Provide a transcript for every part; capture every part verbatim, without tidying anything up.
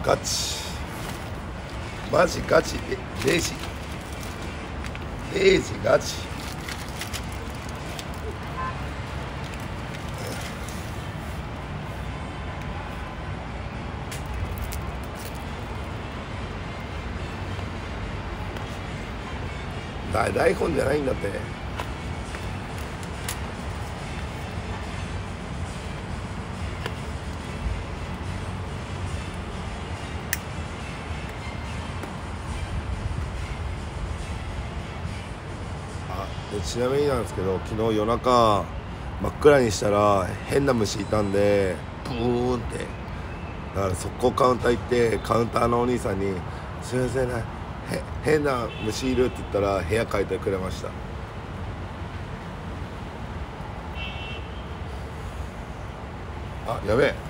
ガチマジガチレイジレイジガチだ台本じゃないんだって。でちなみになんですけど、昨日夜中真っ暗にしたら変な虫いたんでブーンって、だから速攻カウンター行ってカウンターのお兄さんに「すいませんね、へ変な虫いる」って言ったら部屋書いてくれました。あ、やべえ、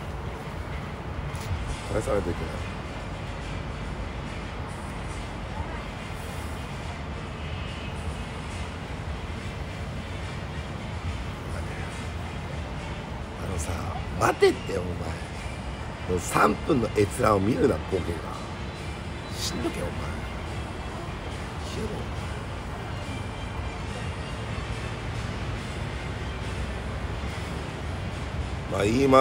返さないといけない。あのさ、待てってお前、さんぷんの閲覧を見るな、ボケが。死んどけお前。消えろ。まあ言います、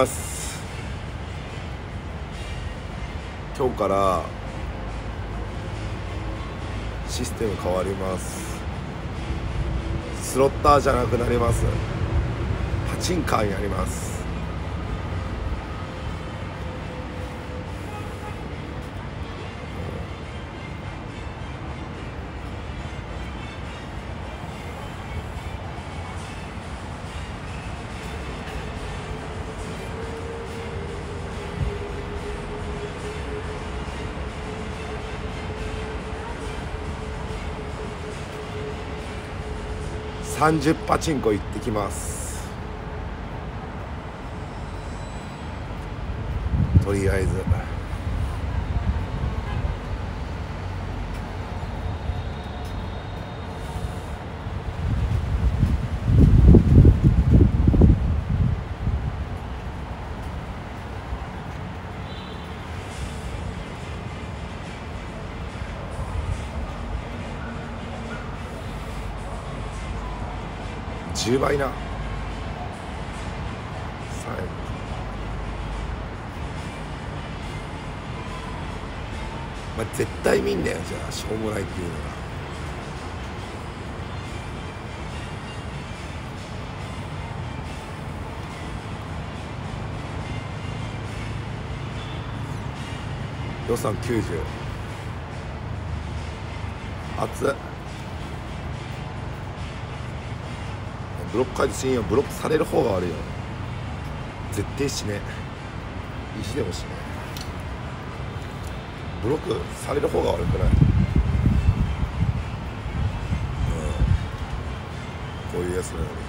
今日からシステム変わります。スロッターじゃなくなります。パチンカーになります。さんじゅうパチンコ行ってきます。とりあえずじゅうばいな。まあ、絶対見んだよ、じゃあしょうもないっていうのが。予算きゅうじゅう。熱っ。ブロック解除シーンはブロックされる方が悪いよ。絶対しねえ。意地でもしねえ。ブロックされる方が悪くない？うん、こういうやつなのに。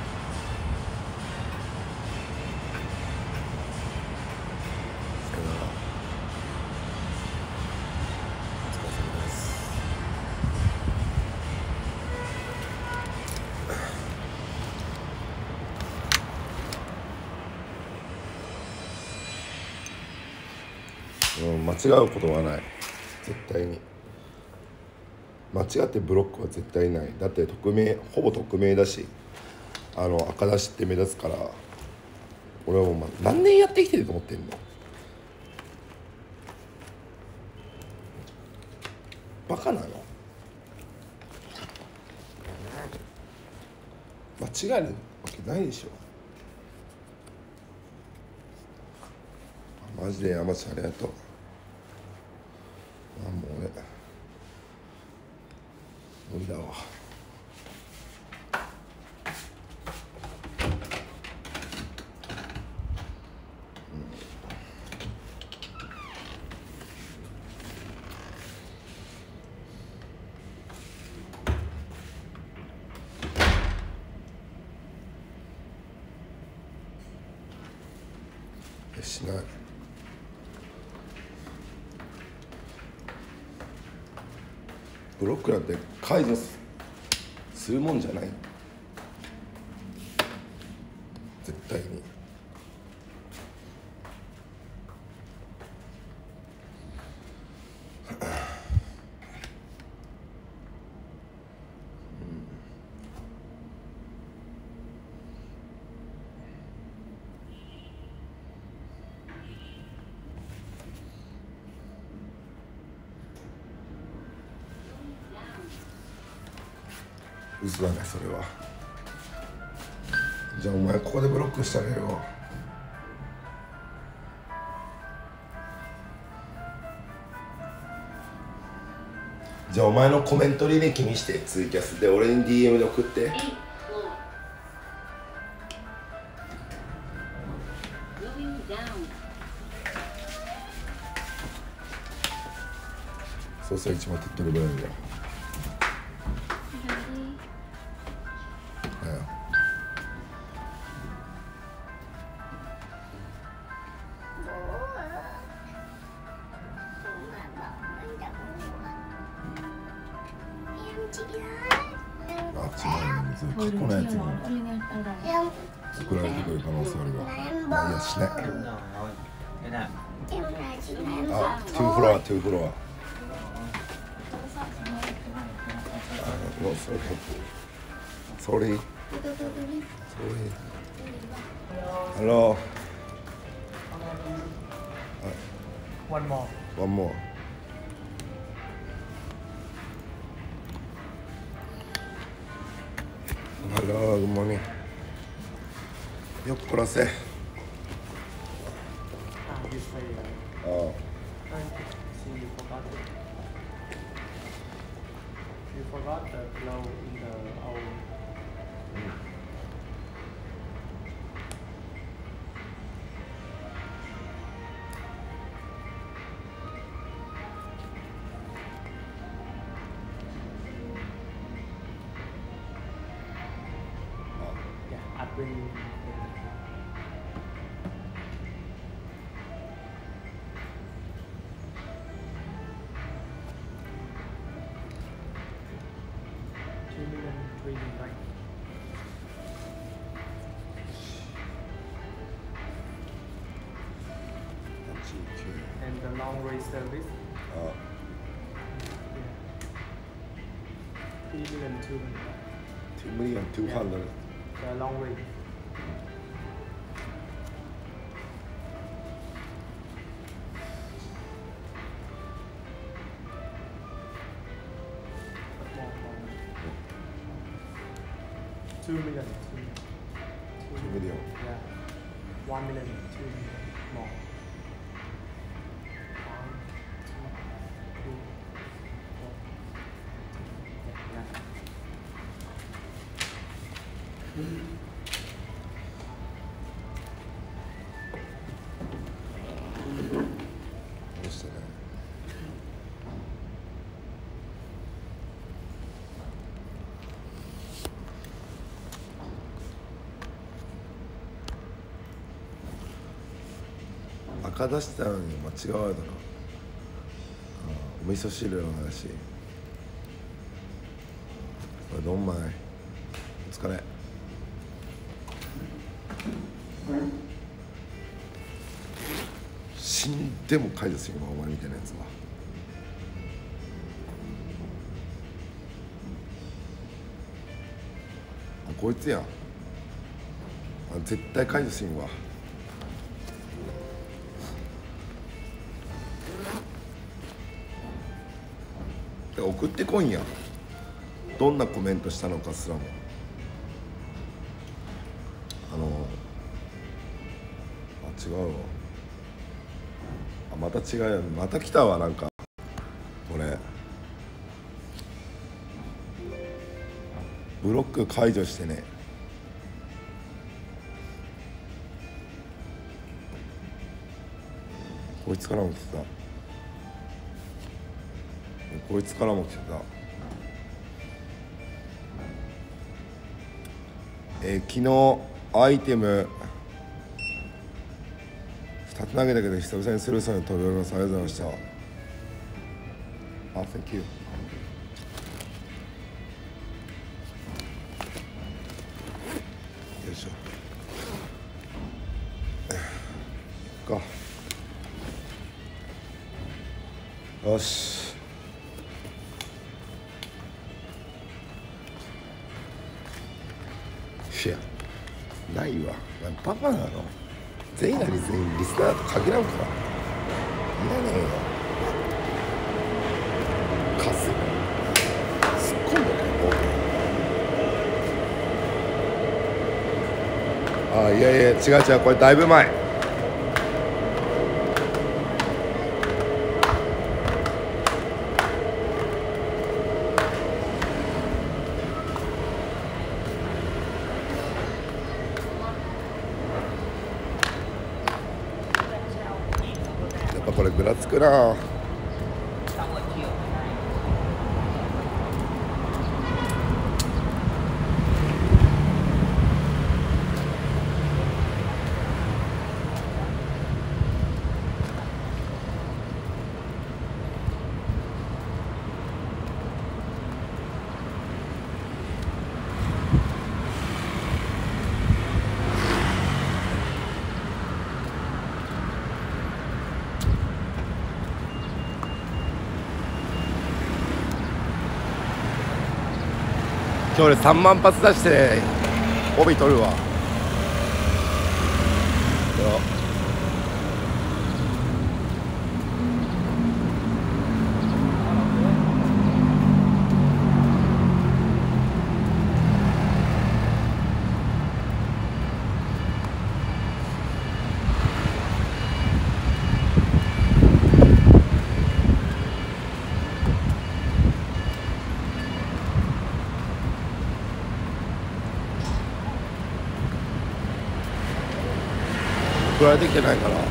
さよなら。お疲れ様です。うん、間違うことはない。絶対に間違ってブロックは絶対ない。だって匿名、ほぼ匿名だし、あの赤出しって目立つから。俺はもう何年やってきてると思ってんの。バカなの？間違えるわけないでしょ。マジで山ちゃんありがとう。あ、もう俺無理だわ。しない。ブロックなんて解除するもんじゃない。絶対に。 嘘だねそれは。じゃあお前ここでブロックしたらよ。じゃあお前のコメント履歴見してツイキャスで俺に ディーエム で送って。そうそう一番手っ取り早いんだよ。過去のやつに送られてくる可能性あるわ。まあいいやしね。あ、トゥーフロア、トゥーフロア。No, sorry. Sorry. Sorry. Hello. One more. One more. Hello, good morning. よっこらせ。ああ。 You forgot the glow in the old. Yeah, I've been. And the long range service. Uh, yeah. Three million two hundred. two million two hundred. The long range. Two million. Two million. Yeah. One million. Two million more. One, two, three, four. Yeah. What's that?赤出したのに間違われたな。お味噌汁の話。これどんまい。お疲れ。死んでも解除するよお前みたいなやつは。あ、こいつやん。あ、絶対解除するわ。送ってこいんや。どんなコメントしたのかすらも。あのあ違うわ。あまた違うよ。また来たわ。なんかこれブロック解除してね。こいつからも来てた。こいつからも来てた。えー、昨日アイテムふたつ投げたけど久々にスルーさんに飛び降ります。ありがとうございました。あ、Thank you。よいしょ。か。よし。いやないわ。パパなの全員が全員リスナーと限らんからいらねえよ。カス突っ込んだね。 あいやいや違う違う、これだいぶ前。やっぱこれぐらつくな。今日俺さんまん発出して帯取るわ。送られてきてないから。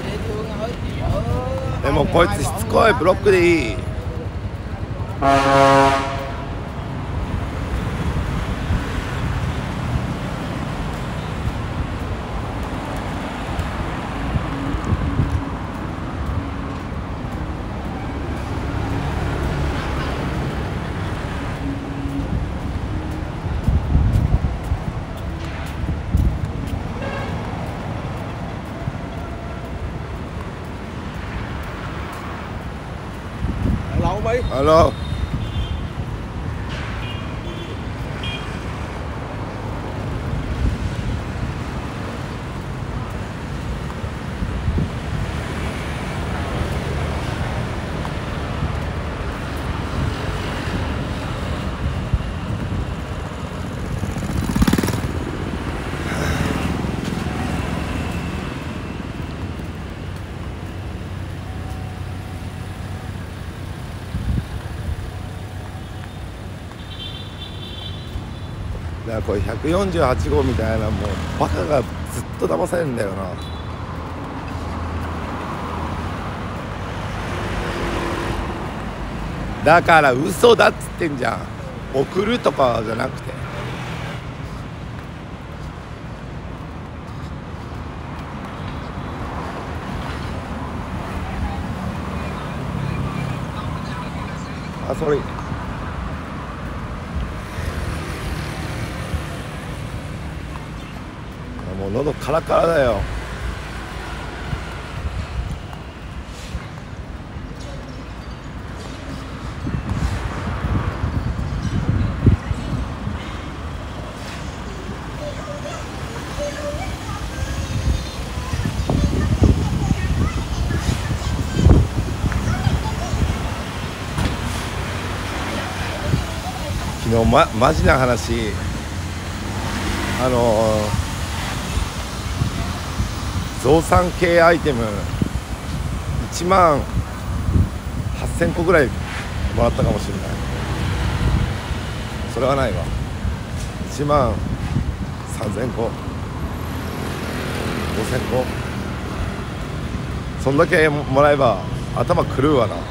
でもこいつしつこい。ブロックでいい。ハロー。だからこれひゃくよんじゅうはち号みたいな、もうバカがずっと騙されるんだよな。だから嘘だっつってんじゃん。送るとかじゃなくて。あ、それもう喉カラカラだよ。昨日まマジな話、あのー増産系アイテムいちまんはっせんこぐらいもらったかもしれない。それはないわ。いちまんさんぜんこごせんこ、そんだけもらえば頭狂うわな。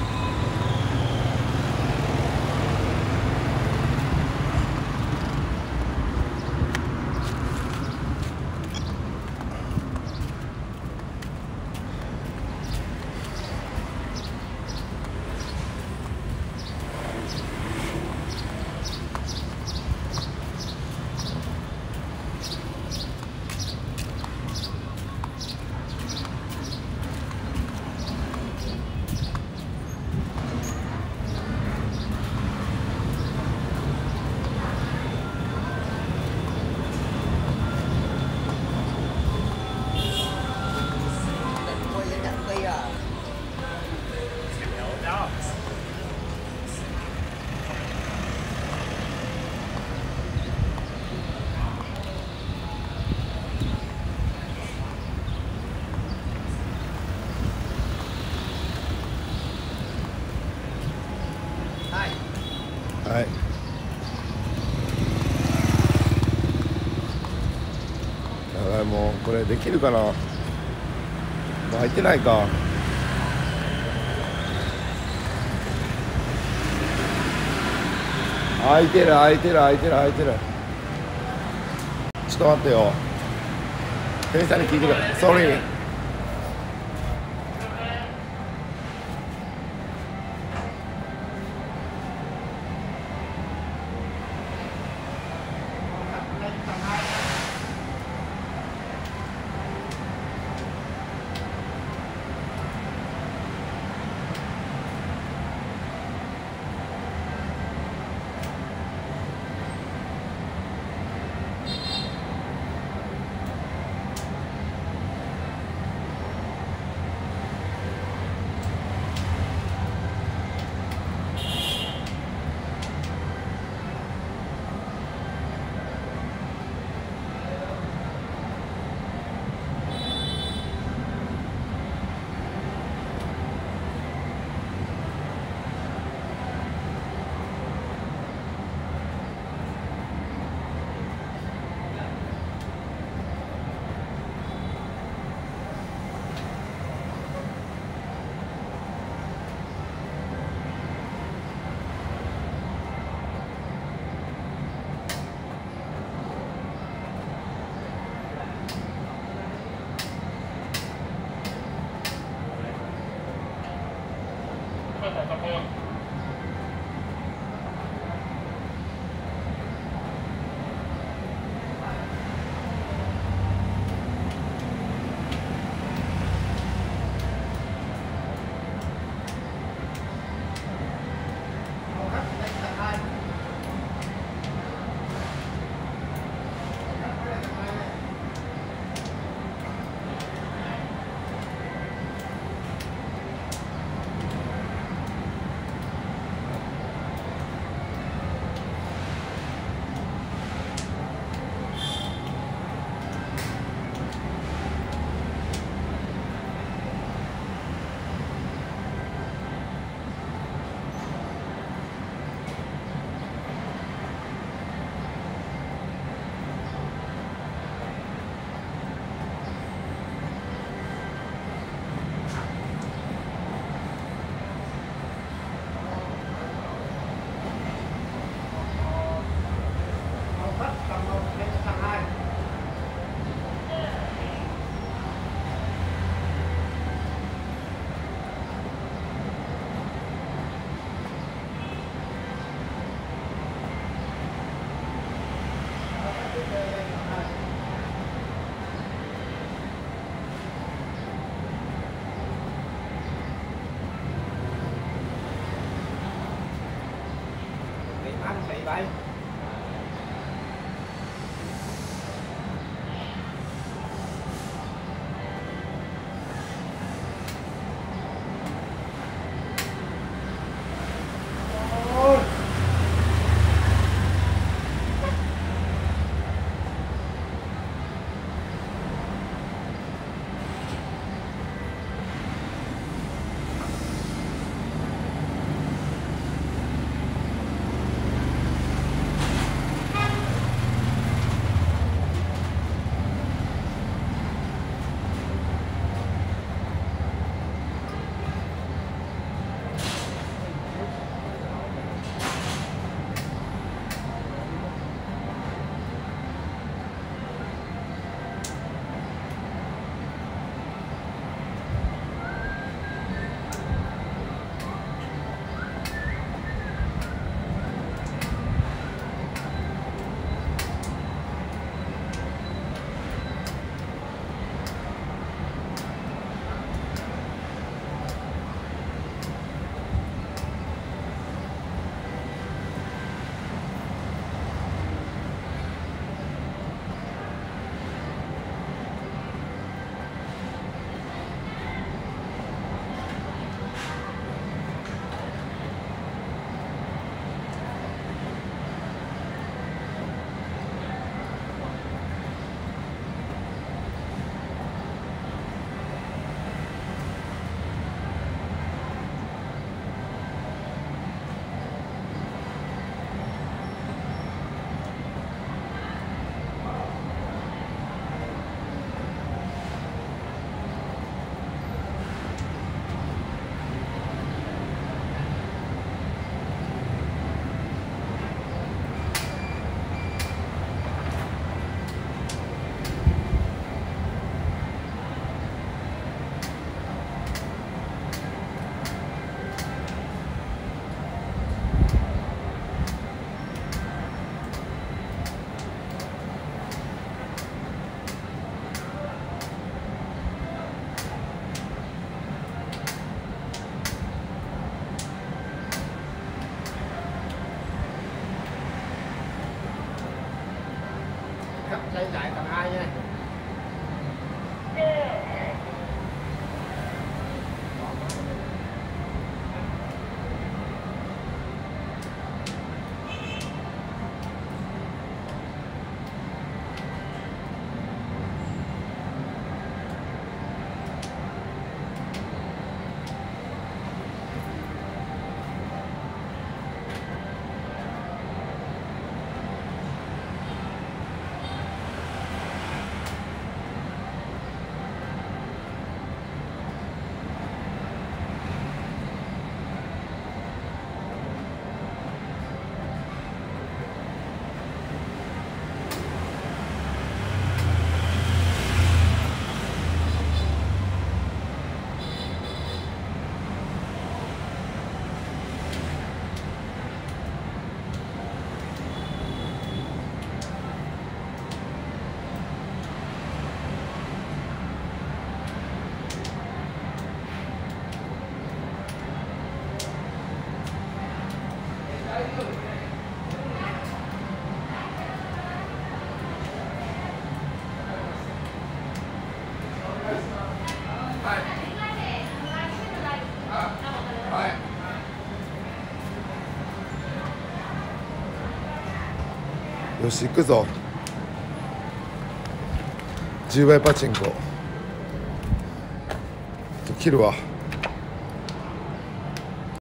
できるかな。開いてないか。開いてる開いてる開いてる開いてる。ちょっと待ってよ。店員さんに聞いてくれ。Sorry。 vậy? xây lại tầng hai nha. よし行くぞ。じゅうばいパチンコ切るわ。